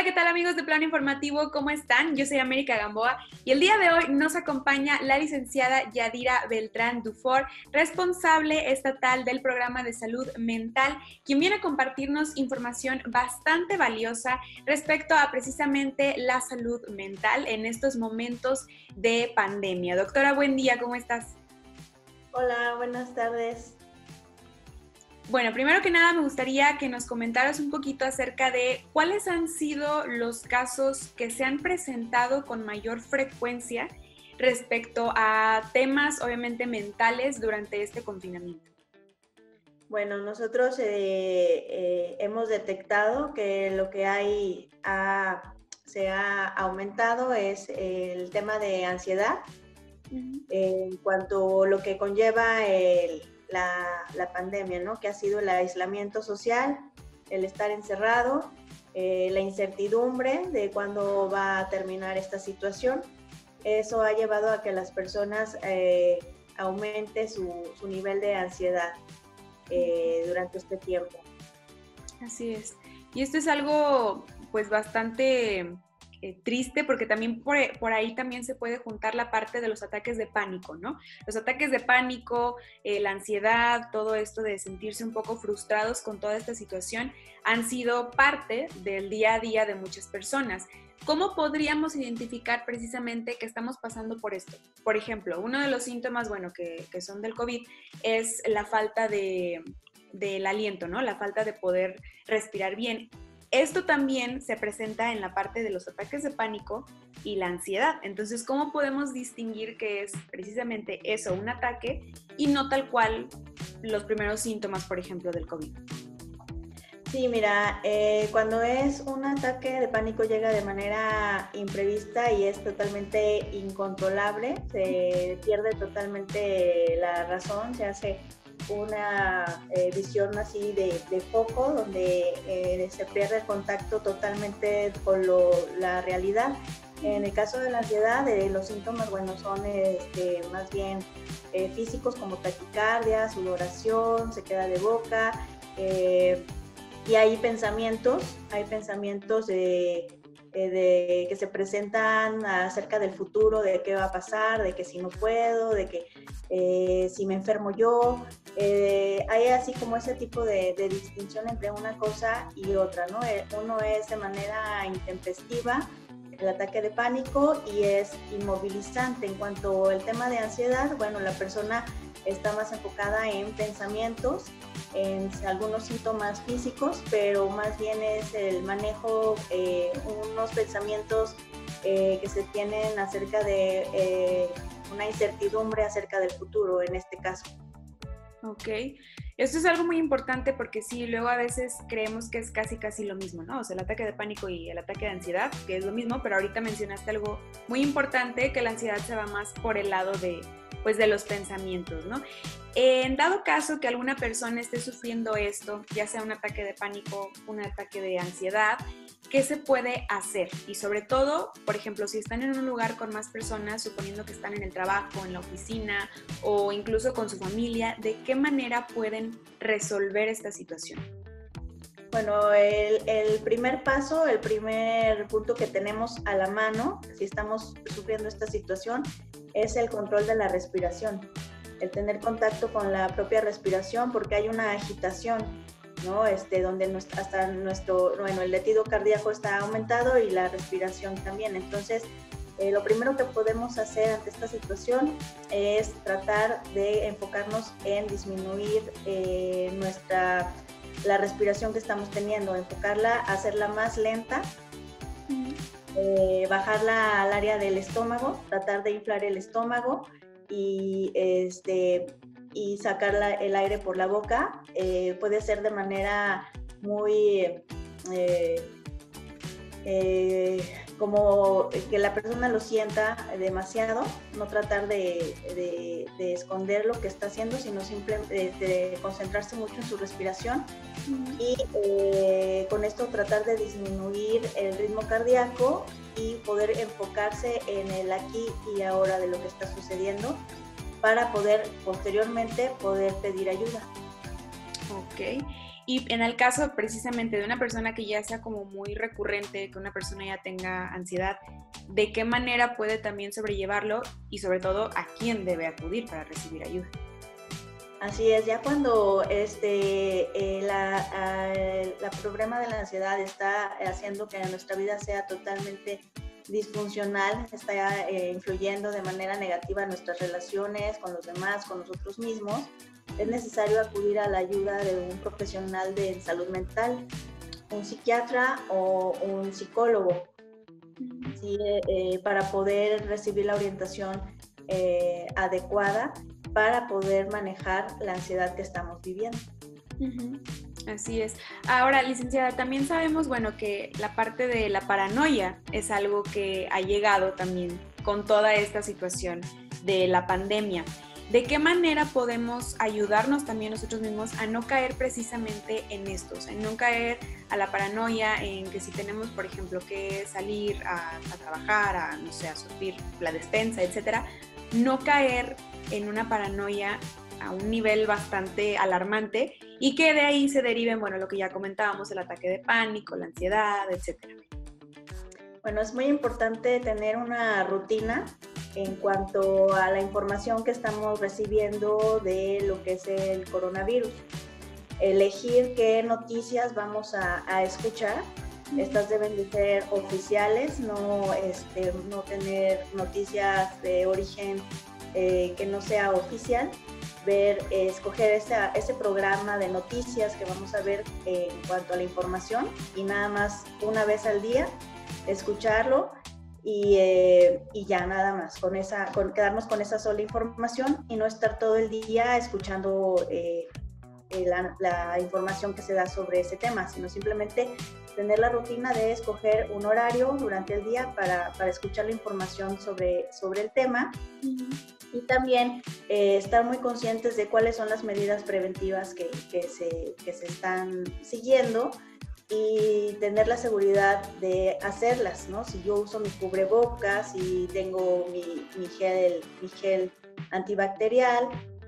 Hola, ¿qué tal amigos de Plano Informativo? ¿Cómo están? Yo soy América Gamboa y el día de hoy nos acompaña la licenciada Yadira Beltrán Dufour, responsable estatal del Programa de Salud Mental, quien viene a compartirnos información bastante valiosa respecto a precisamente la salud mental en estos momentos de pandemia. Doctora, buen día, ¿cómo estás? Hola, buenas tardes. Bueno, primero que nada me gustaría que nos comentaras un poquito acerca de cuáles han sido los casos que se han presentado con mayor frecuencia respecto a temas obviamente mentales durante este confinamiento. Bueno, nosotros hemos detectado que lo que se ha aumentado es el tema de ansiedad, en cuanto a lo que conlleva la pandemia, ¿no? Que ha sido el aislamiento social, el estar encerrado, la incertidumbre de cuándo va a terminar esta situación. Eso ha llevado a que las personas aumente su nivel de ansiedad durante este tiempo. Así es. Y esto es algo pues bastante triste porque también por ahí también se puede juntar la parte de los ataques de pánico, ¿no? Los ataques de pánico, la ansiedad, todo esto de sentirse un poco frustrados con toda esta situación han sido parte del día a día de muchas personas. ¿Cómo podríamos identificar precisamente que estamos pasando por esto? Por ejemplo, uno de los síntomas, bueno, que son del COVID es la falta del aliento, ¿no? La falta de poder respirar bien. Esto también se presenta en la parte de los ataques de pánico y la ansiedad. Entonces, ¿cómo podemos distinguir que es precisamente eso, un ataque, y no tal cual los primeros síntomas, por ejemplo, del COVID? Sí, mira, cuando es un ataque de pánico llega de manera imprevista y es totalmente incontrolable, se pierde totalmente la razón, se hace una visión así de foco, donde se pierde el contacto totalmente con la realidad. En el caso de la ansiedad, los síntomas, bueno, son más bien físicos, como taquicardia, sudoración, sequedad de boca, y hay pensamientos que se presentan acerca del futuro, de qué va a pasar, de que si no puedo, de que si me enfermo yo. Hay así como ese tipo de distinción entre una cosa y otra, ¿no? Uno es de manera intempestiva, el ataque de pánico, y es inmovilizante. En cuanto al tema de ansiedad, bueno, la persona está más enfocada en pensamientos, en algunos síntomas físicos, pero más bien es el manejo, unos pensamientos que se tienen acerca de una incertidumbre acerca del futuro en este caso. Ok, esto es algo muy importante porque sí, luego a veces creemos que es casi lo mismo, ¿no? O sea, el ataque de pánico y el ataque de ansiedad, que es lo mismo, pero ahorita mencionaste algo muy importante, que la ansiedad se va más por el lado de los pensamientos, ¿no? En dado caso que alguna persona esté sufriendo esto, ya sea un ataque de pánico, un ataque de ansiedad, ¿qué se puede hacer? Y sobre todo, por ejemplo, si están en un lugar con más personas, suponiendo que están en el trabajo, en la oficina o incluso con su familia, ¿de qué manera pueden resolver esta situación? Bueno, el primer paso, el primer punto que tenemos a la mano, si estamos sufriendo esta situación, es el control de la respiración. El tener contacto con la propia respiración, porque hay una agitación, ¿no? Donde el latido cardíaco está aumentado y la respiración también. Entonces, lo primero que podemos hacer ante esta situación es tratar de enfocarnos en disminuir la respiración que estamos teniendo, enfocarla, hacerla más lenta, bajarla al área del estómago, tratar de inflar el estómago y sacar el aire por la boca. Puede ser de manera muy como que la persona lo sienta demasiado, no tratar de esconder lo que está haciendo, sino simplemente de concentrarse mucho en su respiración y con esto tratar de disminuir el ritmo cardíaco y poder enfocarse en el aquí y ahora de lo que está sucediendo para poder posteriormente pedir ayuda. Ok. Y en el caso precisamente de una persona que ya sea como muy recurrente, que una persona ya tenga ansiedad, ¿de qué manera puede también sobrellevarlo y sobre todo a quién debe acudir para recibir ayuda? Así es, ya cuando la problema de la ansiedad está haciendo que nuestra vida sea totalmente disfuncional, está influyendo de manera negativa en nuestras relaciones con los demás, con nosotros mismos, es necesario acudir a la ayuda de un profesional de salud mental, un psiquiatra o un psicólogo, ¿sí? Para poder recibir la orientación adecuada para poder manejar la ansiedad que estamos viviendo. Así es. Ahora, licenciada, también sabemos, bueno, que la parte de la paranoia es algo que ha llegado también con toda esta situación de la pandemia. ¿De qué manera podemos ayudarnos también nosotros mismos a no caer precisamente en estos, en no caer a la paranoia, en que si tenemos, por ejemplo, que salir a trabajar, a, no sé, a surtir la despensa, etcétera, no caer en una paranoia a un nivel bastante alarmante y que de ahí se deriven, bueno, lo que ya comentábamos, el ataque de pánico, la ansiedad, etcétera? Bueno, es muy importante tener una rutina en cuanto a la información que estamos recibiendo de lo que es el coronavirus. Elegir qué noticias vamos a escuchar. Estas deben de ser oficiales, no tener noticias de origen que no sea oficial. Escoger ese programa de noticias que vamos a ver en cuanto a la información y nada más una vez al día escucharlo y ya nada más, quedarnos con esa sola información y no estar todo el día escuchando la información que se da sobre ese tema, sino simplemente tener la rutina de escoger un horario durante el día para escuchar la información sobre el tema. Y también estar muy conscientes de cuáles son las medidas preventivas que se están siguiendo y tener la seguridad de hacerlas, ¿no? Si yo uso mi cubrebocas y tengo mi gel antibacterial,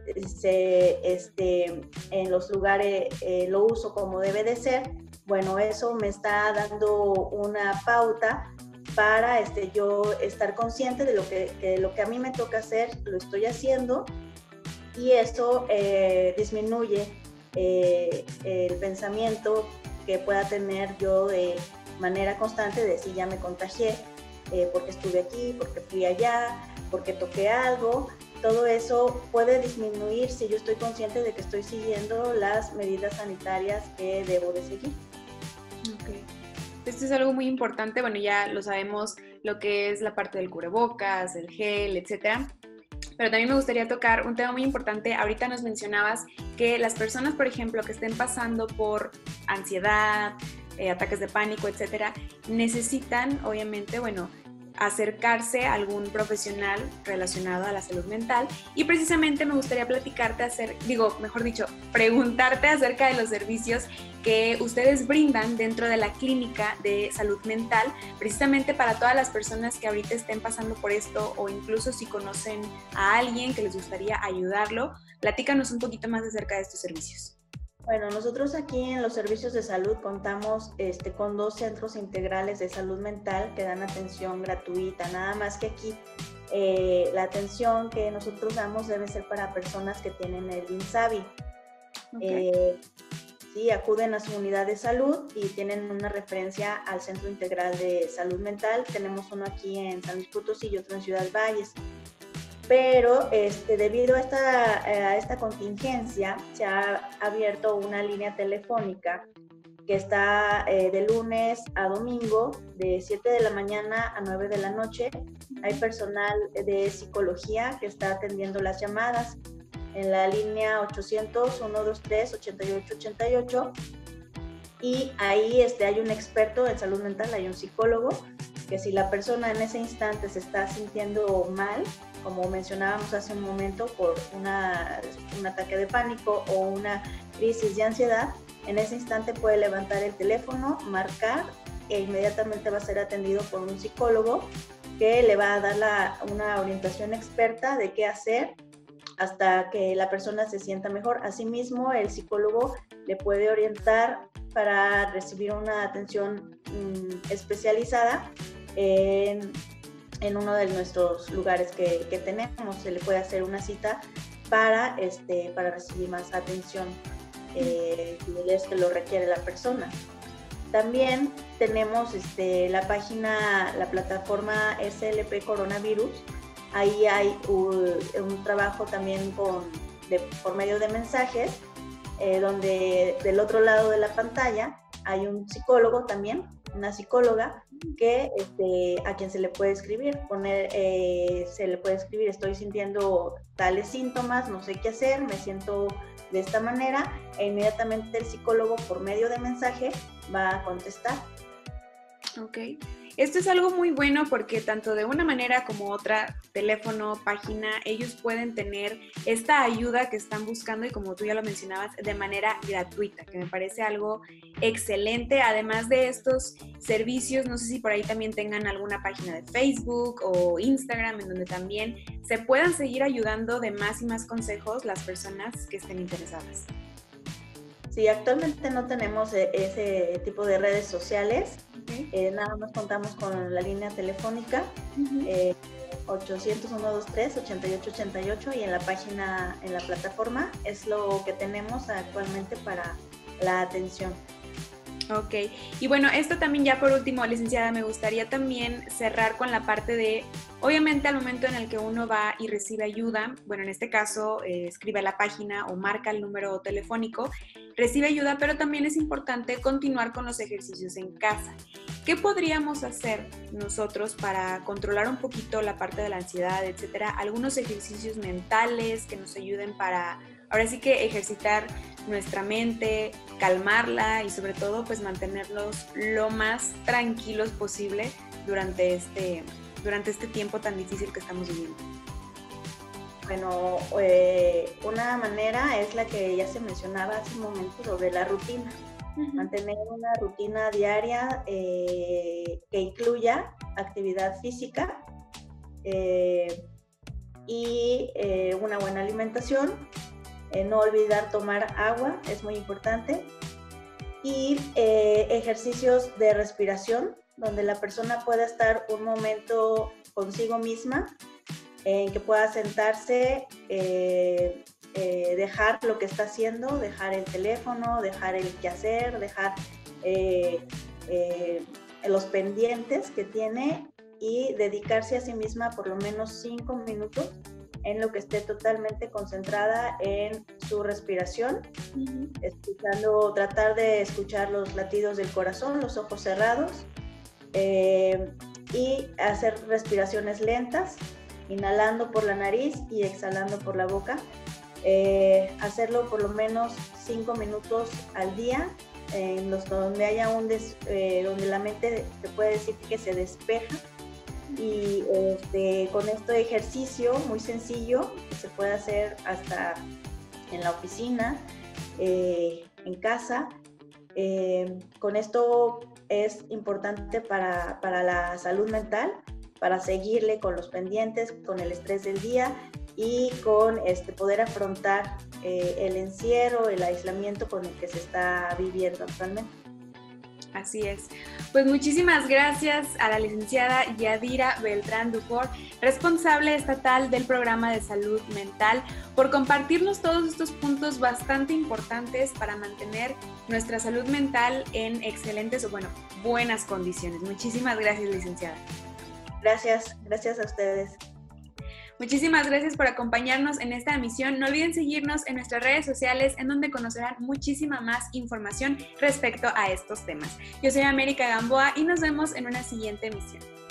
en los lugares lo uso como debe de ser, bueno, eso me está dando una pauta para yo estar consciente de lo que a mí me toca hacer, lo estoy haciendo, y eso disminuye el pensamiento que pueda tener yo de manera constante de si ya me contagié, porque estuve aquí, porque fui allá, porque toqué algo. Todo eso puede disminuir si yo estoy consciente de que estoy siguiendo las medidas sanitarias que debo de seguir. Okay. Esto es algo muy importante, bueno, ya lo sabemos, lo que es la parte del cubrebocas, el gel, etcétera. Pero también me gustaría tocar un tema muy importante. Ahorita nos mencionabas que las personas, por ejemplo, que estén pasando por ansiedad, ataques de pánico, etcétera, necesitan, obviamente, bueno, acercarse a algún profesional relacionado a la salud mental. Y precisamente me gustaría preguntarte acerca de los servicios que ustedes brindan dentro de la clínica de salud mental, precisamente para todas las personas que ahorita estén pasando por esto o incluso si conocen a alguien que les gustaría ayudarlo. Platícanos un poquito más acerca de estos servicios. Bueno, nosotros aquí en los servicios de salud contamos con 2 centros integrales de salud mental que dan atención gratuita, nada más que aquí la atención que nosotros damos debe ser para personas que tienen el INSABI. Okay. Sí, acuden a su unidad de salud y tienen una referencia al Centro Integral de Salud Mental. Tenemos uno aquí en San Luis Potosí y otro en Ciudad Valles. Pero debido a esta contingencia se ha abierto una línea telefónica que está de lunes a domingo de 7 de la mañana a 9 de la noche. Hay personal de psicología que está atendiendo las llamadas en la línea 800-123-8888 y ahí hay un experto en salud mental, hay un psicólogo que si la persona en ese instante se está sintiendo mal, como mencionábamos hace un momento, por un ataque de pánico o una crisis de ansiedad, en ese instante puede levantar el teléfono, marcar e inmediatamente va a ser atendido por un psicólogo que le va a dar una orientación experta de qué hacer hasta que la persona se sienta mejor. Asimismo, el psicólogo le puede orientar para recibir una atención especializada en uno de nuestros lugares que tenemos. Se le puede hacer una cita para recibir más atención si es que lo requiere la persona. También tenemos la plataforma SLP Coronavirus. Ahí hay un trabajo también por medio de mensajes, donde del otro lado de la pantalla hay un psicólogo también, una psicóloga, a quien se le puede escribir, estoy sintiendo tales síntomas, no sé qué hacer, me siento de esta manera, e inmediatamente el psicólogo por medio de mensaje va a contestar. Ok. Esto es algo muy bueno porque tanto de una manera como otra, teléfono, página, ellos pueden tener esta ayuda que están buscando y, como tú ya lo mencionabas, de manera gratuita, que me parece algo excelente. Además de estos servicios, no sé si por ahí también tengan alguna página de Facebook o Instagram en donde también se puedan seguir ayudando de más y más consejos las personas que estén interesadas. Sí, actualmente no tenemos ese tipo de redes sociales. Okay. Nada más contamos con la línea telefónica 800-123-8888, y en la página, en la plataforma, es lo que tenemos actualmente para la atención. Ok, y bueno, esto también ya por último, licenciada, me gustaría también cerrar con la parte de, obviamente al momento en el que uno va y recibe ayuda, bueno, en este caso escribe a la página o marca el número telefónico, recibe ayuda, pero también es importante continuar con los ejercicios en casa. ¿Qué podríamos hacer nosotros para controlar un poquito la parte de la ansiedad, etcétera? Algunos ejercicios mentales que nos ayuden para, ahora sí que ejercitar nuestra mente, calmarla y sobre todo pues mantenerlos lo más tranquilos posible durante este tiempo tan difícil que estamos viviendo. Bueno, una manera es la que ya se mencionaba hace un momento sobre la rutina. Mantener una rutina diaria que incluya actividad física y una buena alimentación. No olvidar tomar agua, es muy importante. Y ejercicios de respiración, donde la persona pueda estar un momento consigo misma, en que pueda sentarse, dejar lo que está haciendo, dejar el teléfono, dejar el quehacer, dejar los pendientes que tiene y dedicarse a sí misma por lo menos 5 minutos en lo que esté totalmente concentrada en su respiración, tratar de escuchar los latidos del corazón, los ojos cerrados, y hacer respiraciones lentas, inhalando por la nariz y exhalando por la boca. Hacerlo por lo menos 5 minutos al día, en los donde haya donde la mente se puede decir que se despeja. Y con este ejercicio muy sencillo que se puede hacer hasta en la oficina, en casa, con esto es importante para la salud mental, para seguirle con los pendientes, con el estrés del día y con poder afrontar el encierro, el aislamiento con el que se está viviendo actualmente. Así es. Pues muchísimas gracias a la licenciada Yadira Beltrán Dufour, responsable estatal del programa de salud mental, por compartirnos todos estos puntos bastante importantes para mantener nuestra salud mental en excelentes buenas condiciones. Muchísimas gracias, licenciada. Gracias a ustedes. Muchísimas gracias por acompañarnos en esta emisión. No olviden seguirnos en nuestras redes sociales, en donde conocerán muchísima más información respecto a estos temas. Yo soy América Gamboa y nos vemos en una siguiente emisión.